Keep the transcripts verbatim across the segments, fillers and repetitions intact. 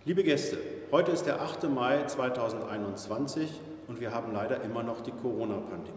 Liebe Gäste, heute ist der achte Mai zweitausendeinundzwanzig und wir haben leider immer noch die Corona-Pandemie.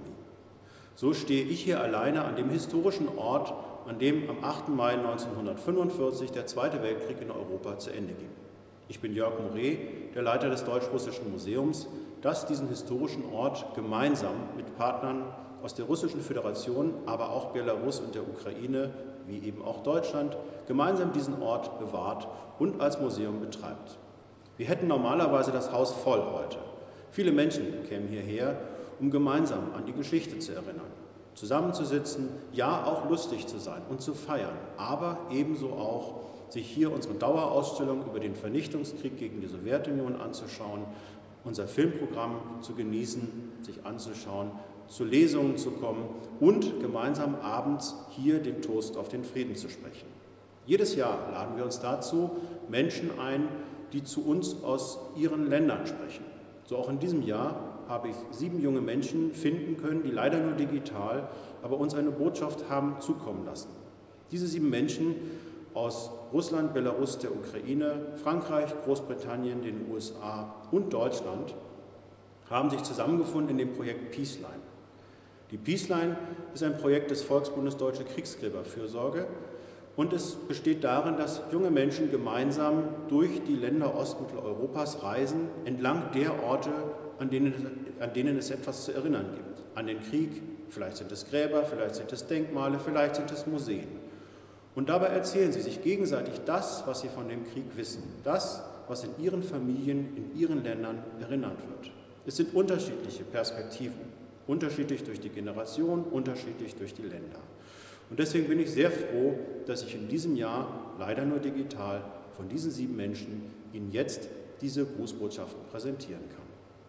So stehe ich hier alleine an dem historischen Ort, an dem am achten Mai neunzehnhundertfünfundvierzig der Zweite Weltkrieg in Europa zu Ende ging. Ich bin Jörg Moret, der Leiter des Deutsch-Russischen Museums, das diesen historischen Ort gemeinsam mit Partnern aus der Russischen Föderation, aber auch Belarus und der Ukraine, wie eben auch Deutschland, gemeinsam diesen Ort bewahrt und als Museum betreibt. Wir hätten normalerweise das Haus voll heute. Viele Menschen kämen hierher, um gemeinsam an die Geschichte zu erinnern, zusammenzusitzen, ja auch lustig zu sein und zu feiern, aber ebenso auch sich hier unsere Dauerausstellung über den Vernichtungskrieg gegen die Sowjetunion anzuschauen, unser Filmprogramm zu genießen, sich anzuschauen, zu Lesungen zu kommen und gemeinsam abends hier den Toast auf den Frieden zu sprechen. Jedes Jahr laden wir uns dazu Menschen ein, die zu uns aus ihren Ländern sprechen. So auch in diesem Jahr habe ich sieben junge Menschen finden können, die leider nur digital, aber uns eine Botschaft haben zukommen lassen. Diese sieben Menschen aus Russland, Belarus, der Ukraine, Frankreich, Großbritannien, den U S A und Deutschland haben sich zusammengefunden in dem Projekt Peaceline. Die Peaceline ist ein Projekt des Volksbundes Deutsche Kriegsgräberfürsorge und es besteht darin, dass junge Menschen gemeinsam durch die Länder Ostmitteleuropas reisen, entlang der Orte, an denen, an denen es etwas zu erinnern gibt. An den Krieg, vielleicht sind es Gräber, vielleicht sind es Denkmale, vielleicht sind es Museen. Und dabei erzählen sie sich gegenseitig das, was sie von dem Krieg wissen, das, was in ihren Familien, in ihren Ländern erinnert wird. Es sind unterschiedliche Perspektiven, unterschiedlich durch die Generation, unterschiedlich durch die Länder. Und deswegen bin ich sehr froh, dass ich in diesem Jahr, leider nur digital, von diesen sieben Menschen Ihnen jetzt diese Grußbotschaften präsentieren kann.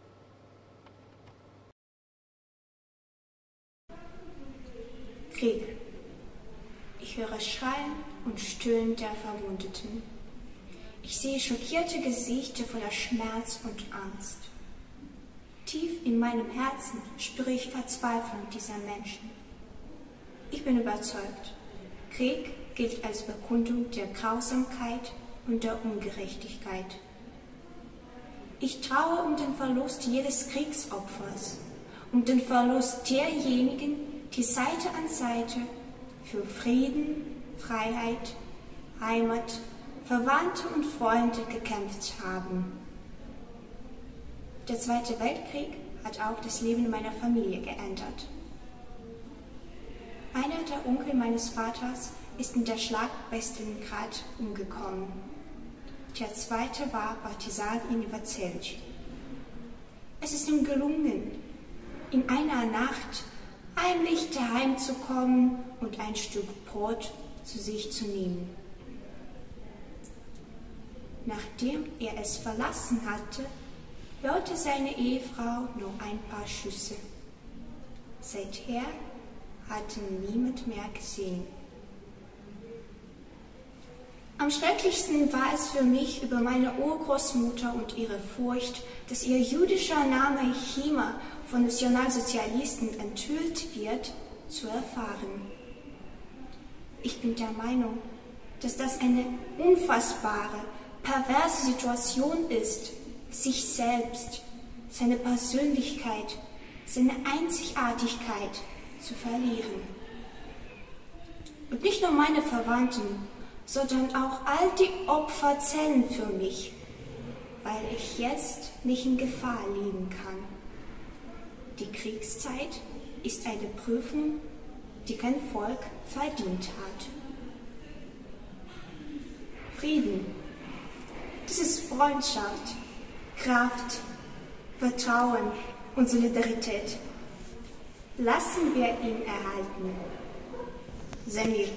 Krieg. Ich höre Schreien und Stöhnen der Verwundeten. Ich sehe schockierte Gesichter voller Schmerz und Angst. Tief in meinem Herzen spüre ich Verzweiflung dieser Menschen. Ich bin überzeugt, Krieg gilt als Bekundung der Grausamkeit und der Ungerechtigkeit. Ich traue um den Verlust jedes Kriegsopfers, um den Verlust derjenigen, die Seite an Seite für Frieden, Freiheit, Heimat, Verwandte und Freunde gekämpft haben. Der Zweite Weltkrieg hat auch das Leben meiner Familie geändert. Einer der Onkel meines Vaters ist in der Schlacht bei Stalingrad umgekommen. Der zweite war Partisan in Iwacelj. Es ist ihm gelungen, in einer Nacht heimlich daheim zu kommen und ein Stück Brot zu sich zu nehmen. Nachdem er es verlassen hatte, hörte seine Ehefrau nur ein paar Schüsse. Seither hatte niemand mehr gesehen. Am schrecklichsten war es für mich, über meine Urgroßmutter und ihre Furcht, dass ihr jüdischer Name Chima von Nationalsozialisten enthüllt wird, zu erfahren. Ich bin der Meinung, dass das eine unfassbare, perverse Situation ist, sich selbst, seine Persönlichkeit, seine Einzigartigkeit zu verlieren. Und nicht nur meine Verwandten, sondern auch all die Opfer zählen für mich, weil ich jetzt nicht in Gefahr leben kann. Die Kriegszeit ist eine Prüfung, die kein Volk verdient hat. Frieden, das ist Freundschaft, Kraft, Vertrauen und Solidarität. Lassen wir ihn erhalten. Semir.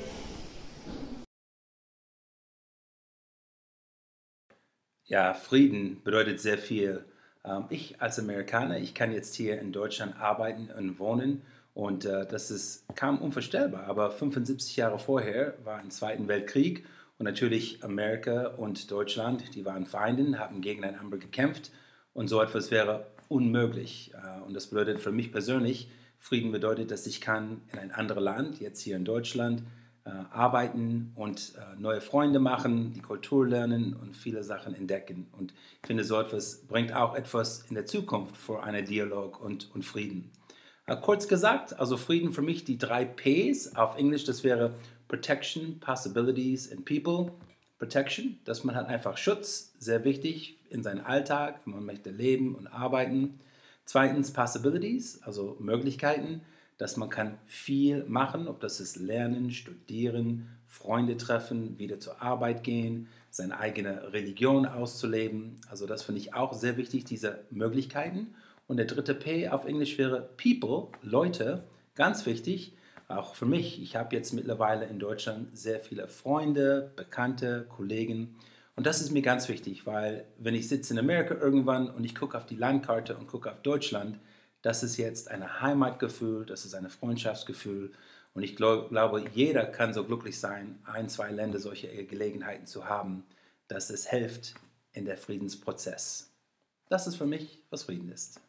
Ja, Frieden bedeutet sehr viel. Ähm, Ich als Amerikaner, ich kann jetzt hier in Deutschland arbeiten und wohnen und äh, das ist kaum unvorstellbar. Aber fünfundsiebzig Jahre vorher war ein Zweiten Weltkrieg und natürlich Amerika und Deutschland, die waren Feinden, haben gegeneinander gekämpft und so etwas wäre unmöglich. Äh, Und das bedeutet für mich persönlich, Frieden bedeutet, dass ich kann in ein anderes Land, jetzt hier in Deutschland, äh, arbeiten und äh, neue Freunde machen, die Kultur lernen und viele Sachen entdecken. Und ich finde, so etwas bringt auch etwas in der Zukunft für einen Dialog und, und Frieden. Äh, kurz gesagt, also Frieden für mich, die drei Ps auf Englisch, das wäre Protection, Possibilities and People. Protection, dass man hat einfach Schutz, sehr wichtig in seinem Alltag, man möchte leben und arbeiten. Zweitens Possibilities, also Möglichkeiten, dass man kann viel machen, ob das ist Lernen, Studieren, Freunde treffen, wieder zur Arbeit gehen, seine eigene Religion auszuleben. Also das finde ich auch sehr wichtig, diese Möglichkeiten. Und der dritte P auf Englisch wäre People, Leute, ganz wichtig, auch für mich. Ich habe jetzt mittlerweile in Deutschland sehr viele Freunde, Bekannte, Kollegen. Und das ist mir ganz wichtig, weil wenn ich sitze in Amerika irgendwann und ich gucke auf die Landkarte und gucke auf Deutschland, das ist jetzt ein Heimatgefühl, das ist ein Freundschaftsgefühl. Und ich glaub, glaube, jeder kann so glücklich sein, ein, zwei Länder solche Gelegenheiten zu haben, dass es hilft in der Friedensprozess. Das ist für mich, was Frieden ist.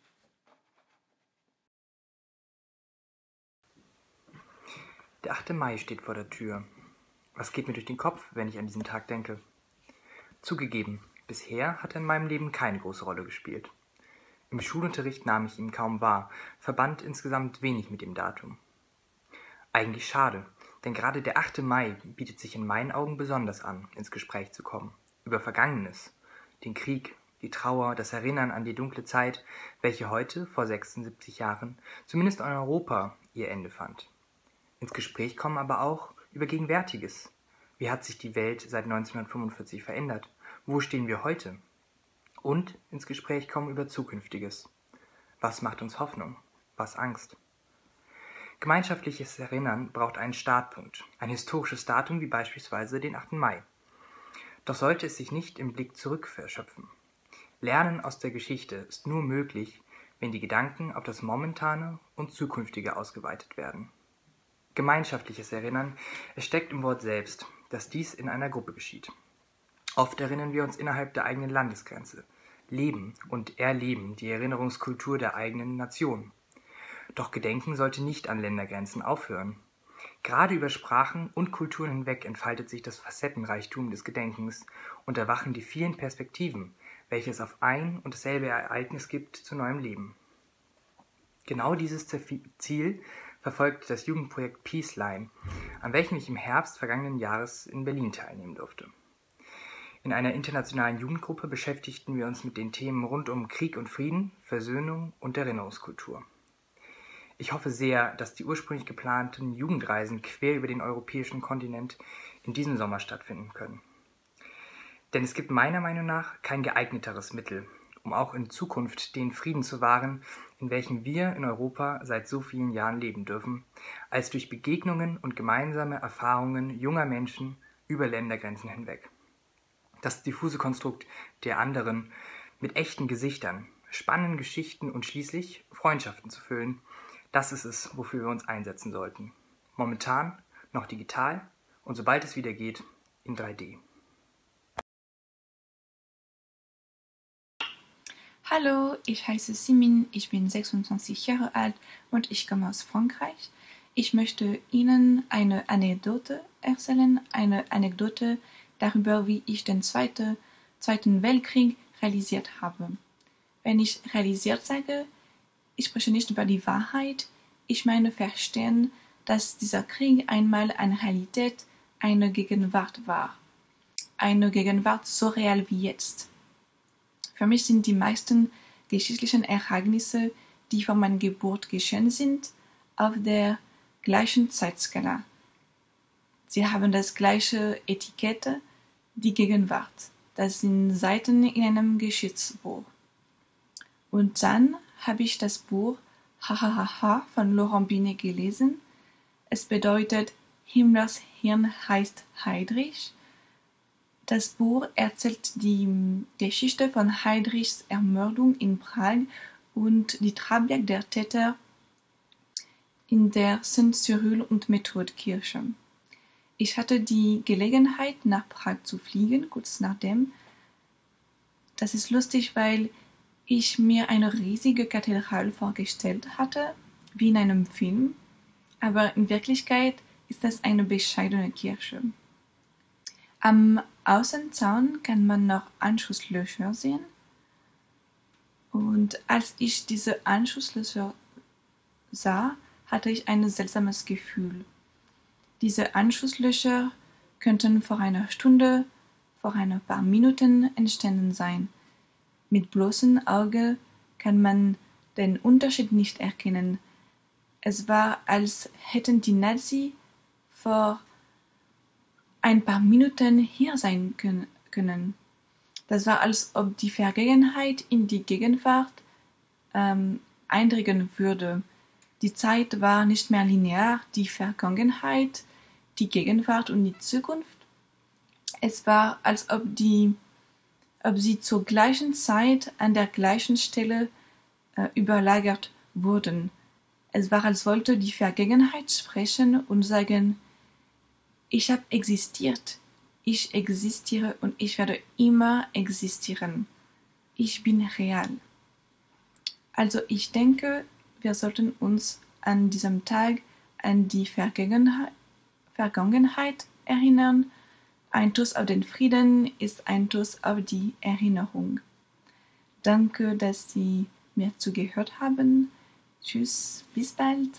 Der achte Mai steht vor der Tür. Was geht mir durch den Kopf, wenn ich an diesen Tag denke? Zugegeben, bisher hat er in meinem Leben keine große Rolle gespielt. Im Schulunterricht nahm ich ihn kaum wahr, verband insgesamt wenig mit dem Datum. Eigentlich schade, denn gerade der achte Mai bietet sich in meinen Augen besonders an, ins Gespräch zu kommen. Über Vergangenes, den Krieg, die Trauer, das Erinnern an die dunkle Zeit, welche heute, vor sechsundsiebzig Jahren, zumindest in Europa ihr Ende fand. Ins Gespräch kommen aber auch über Gegenwärtiges. Wie hat sich die Welt seit neunzehnhundertfünfundvierzig verändert? Wo stehen wir heute? Und ins Gespräch kommen über Zukünftiges. Was macht uns Hoffnung? Was Angst? Gemeinschaftliches Erinnern braucht einen Startpunkt, ein historisches Datum wie beispielsweise den achten Mai. Doch sollte es sich nicht im Blick zurück verschöpfen. Lernen aus der Geschichte ist nur möglich, wenn die Gedanken auf das Momentane und Zukünftige ausgeweitet werden. Gemeinschaftliches Erinnern, es steckt im Wort selbst, dass dies in einer Gruppe geschieht. Oft erinnern wir uns innerhalb der eigenen Landesgrenze, leben und erleben die Erinnerungskultur der eigenen Nation. Doch Gedenken sollte nicht an Ländergrenzen aufhören. Gerade über Sprachen und Kulturen hinweg entfaltet sich das Facettenreichtum des Gedenkens und erwachen die vielen Perspektiven, welche es auf ein und dasselbe Ereignis gibt, zu neuem Leben. Genau dieses Ziel verfolgt das Jugendprojekt Peaceline, an welchem ich im Herbst vergangenen Jahres in Berlin teilnehmen durfte. In einer internationalen Jugendgruppe beschäftigten wir uns mit den Themen rund um Krieg und Frieden, Versöhnung und Erinnerungskultur. Ich hoffe sehr, dass die ursprünglich geplanten Jugendreisen quer über den europäischen Kontinent in diesem Sommer stattfinden können. Denn es gibt meiner Meinung nach kein geeigneteres Mittel, um auch in Zukunft den Frieden zu wahren, in welchem wir in Europa seit so vielen Jahren leben dürfen, als durch Begegnungen und gemeinsame Erfahrungen junger Menschen über Ländergrenzen hinweg. Das diffuse Konstrukt der anderen mit echten Gesichtern, spannenden Geschichten und schließlich Freundschaften zu füllen, das ist es, wofür wir uns einsetzen sollten. Momentan noch digital und sobald es wieder geht, in drei D. Hallo, ich heiße Simin, ich bin sechsundzwanzig Jahre alt und ich komme aus Frankreich. Ich möchte Ihnen eine Anekdote erzählen, eine Anekdote darüber, wie ich den Zweite, Zweiten Weltkrieg realisiert habe. Wenn ich realisiert sage, ich spreche nicht über die Wahrheit, ich meine verstehen, dass dieser Krieg einmal eine Realität, eine Gegenwart war. Eine Gegenwart so real wie jetzt. Für mich sind die meisten geschichtlichen Ereignisse, die vor meiner Geburt geschehen sind, auf der gleichen Zeitskala. Sie haben das gleiche Etikett, die Gegenwart. Das sind Seiten in einem Geschichtsbuch. Und dann habe ich das Buch Hahaha von Laurent Binet gelesen. Es bedeutet, Himmlers Hirn heißt Heydrich. Das Buch erzählt die Geschichte von Heydrichs Ermordung in Prag und die Trabwerk der Täter in der Sankt Cyril und Methodkirche. Ich hatte die Gelegenheit, nach Prag zu fliegen, kurz nachdem. Das ist lustig, weil ich mir eine riesige Kathedrale vorgestellt hatte, wie in einem Film, aber in Wirklichkeit ist es eine bescheidene Kirche. Am Außenzaun kann man noch Anschusslöcher sehen. Und als ich diese Anschusslöcher sah, hatte ich ein seltsames Gefühl. Diese Anschusslöcher könnten vor einer Stunde, vor ein paar Minuten entstanden sein. Mit bloßem Auge kann man den Unterschied nicht erkennen. Es war, als hätten die Nazis vor ein paar Minuten hier sein können. Das war, als ob die Vergangenheit in die Gegenwart ähm, eindringen würde. Die Zeit war nicht mehr linear, die Vergangenheit, die Gegenwart und die Zukunft. Es war, als ob, die, ob sie zur gleichen Zeit an der gleichen Stelle äh, überlagert wurden. Es war, als wollte die Vergangenheit sprechen und sagen, ich habe existiert, ich existiere und ich werde immer existieren. Ich bin real. Also ich denke, wir sollten uns an diesem Tag an die Vergangenheit, Vergangenheit erinnern. Ein Toast auf den Frieden ist ein Toast auf die Erinnerung. Danke, dass Sie mir zugehört haben. Tschüss, bis bald.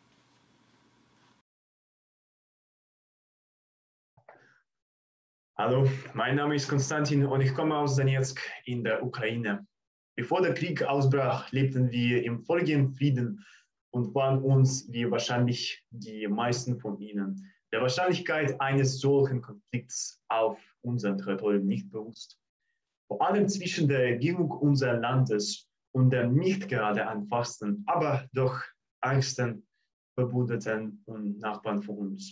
Hallo, mein Name ist Konstantin und ich komme aus Donetsk in der Ukraine. Bevor der Krieg ausbrach, lebten wir im völligen Frieden und waren uns, wie wahrscheinlich die meisten von Ihnen, der Wahrscheinlichkeit eines solchen Konflikts auf unserem Territorium nicht bewusst. Vor allem zwischen der Regierung unseres Landes und dem nicht gerade einfachsten, aber doch engsten Verbündeten und Nachbarn von uns.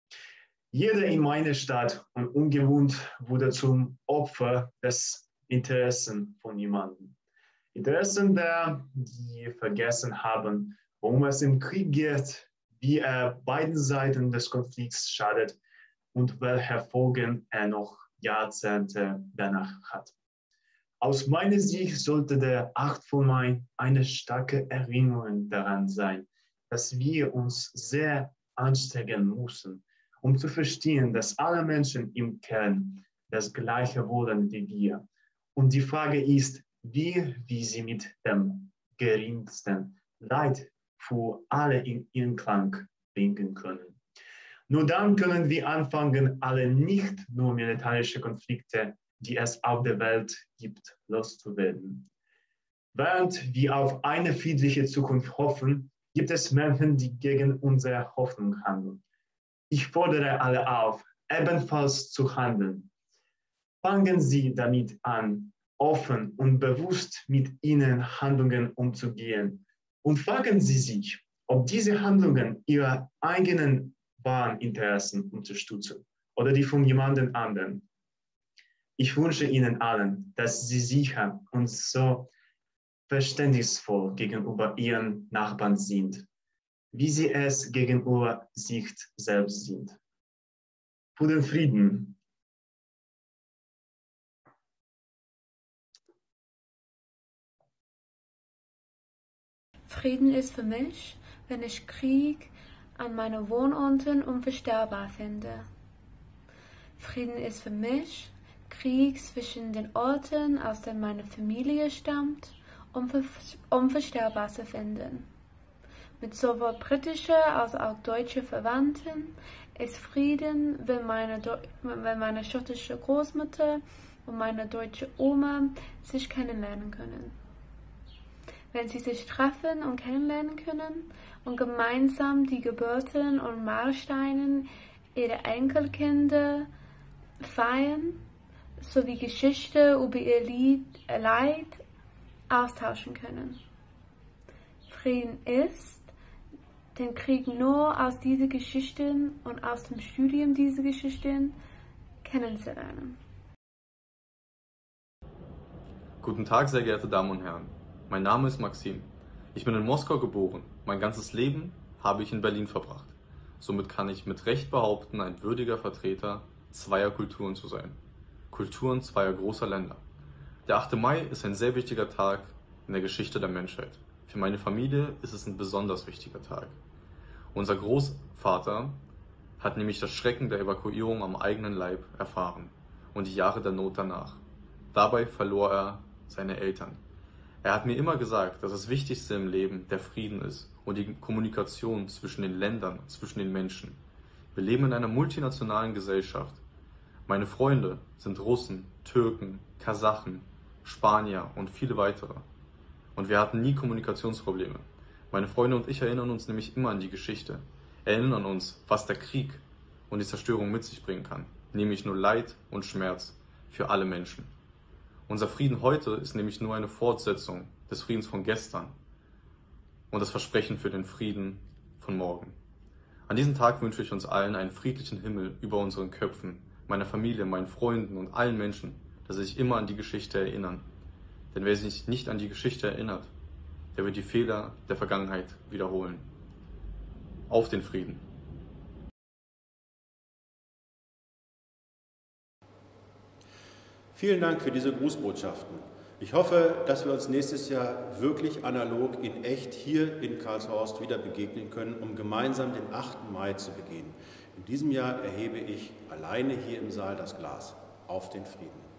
Jeder in meiner Stadt und ungewohnt wurde zum Opfer des Interessen von jemandem. Interessen der, die vergessen haben, worum es im Krieg geht, wie er beiden Seiten des Konflikts schadet und welche Folgen er noch Jahrzehnte danach hat. Aus meiner Sicht sollte der achte Mai eine starke Erinnerung daran sein, dass wir uns sehr anstrengen müssen, um zu verstehen, dass alle Menschen im Kern das Gleiche wollen wie wir. Und die Frage ist, wie wir sie mit dem geringsten Leid für alle in Einklang bringen können. Nur dann können wir anfangen, alle nicht nur militärische Konflikte, die es auf der Welt gibt, loszuwerden. Während wir auf eine friedliche Zukunft hoffen, gibt es Menschen, die gegen unsere Hoffnung handeln. Ich fordere alle auf, ebenfalls zu handeln. Fangen Sie damit an, offen und bewusst mit Ihren Handlungen umzugehen. Und fragen Sie sich, ob diese Handlungen Ihre eigenen wahren Interessen unterstützen oder die von jemandem anderen. Ich wünsche Ihnen allen, dass Sie sicher und so verständnisvoll gegenüber Ihren Nachbarn sind, wie sie es gegenüber sich selbst sind. Für den Frieden. Frieden ist für mich, wenn ich Krieg an meinen Wohnorten unvorstellbar finde. Frieden ist für mich, Krieg zwischen den Orten, aus denen meine Familie stammt, unvorstellbar zu finden. Mit sowohl britische als auch deutsche Verwandten ist Frieden, wenn meine, wenn meine schottische Großmutter und meine deutsche Oma sich kennenlernen können. Wenn sie sich treffen und kennenlernen können und gemeinsam die Geburten und Meilensteine ihrer Enkelkinder feiern, sowie Geschichte über ihr Lied, Leid austauschen können. Frieden ist, den Krieg nur aus diesen Geschichten und aus dem Studium dieser Geschichten kennenzulernen. Guten Tag, sehr geehrte Damen und Herren. Mein Name ist Maxim. Ich bin in Moskau geboren. Mein ganzes Leben habe ich in Berlin verbracht. Somit kann ich mit Recht behaupten, ein würdiger Vertreter zweier Kulturen zu sein. Kulturen zweier großer Länder. Der achte Mai ist ein sehr wichtiger Tag in der Geschichte der Menschheit. Für meine Familie ist es ein besonders wichtiger Tag. Unser Großvater hat nämlich das Schrecken der Evakuierung am eigenen Leib erfahren und die Jahre der Not danach. Dabei verlor er seine Eltern. Er hat mir immer gesagt, dass das Wichtigste im Leben der Frieden ist und die Kommunikation zwischen den Ländern, zwischen den Menschen. Wir leben in einer multinationalen Gesellschaft. Meine Freunde sind Russen, Türken, Kasachen, Spanier und viele weitere. Und wir hatten nie Kommunikationsprobleme. Meine Freunde und ich erinnern uns nämlich immer an die Geschichte, erinnern uns, was der Krieg und die Zerstörung mit sich bringen kann, nämlich nur Leid und Schmerz für alle Menschen. Unser Frieden heute ist nämlich nur eine Fortsetzung des Friedens von gestern und das Versprechen für den Frieden von morgen. An diesem Tag wünsche ich uns allen einen friedlichen Himmel über unseren Köpfen, meiner Familie, meinen Freunden und allen Menschen, dass sie sich immer an die Geschichte erinnern. Denn wer sich nicht an die Geschichte erinnert, der wird die Fehler der Vergangenheit wiederholen. Auf den Frieden! Vielen Dank für diese Grußbotschaften. Ich hoffe, dass wir uns nächstes Jahr wirklich analog in echt hier in Karlshorst wieder begegnen können, um gemeinsam den achten Mai zu begehen. In diesem Jahr erhebe ich alleine hier im Saal das Glas. Auf den Frieden!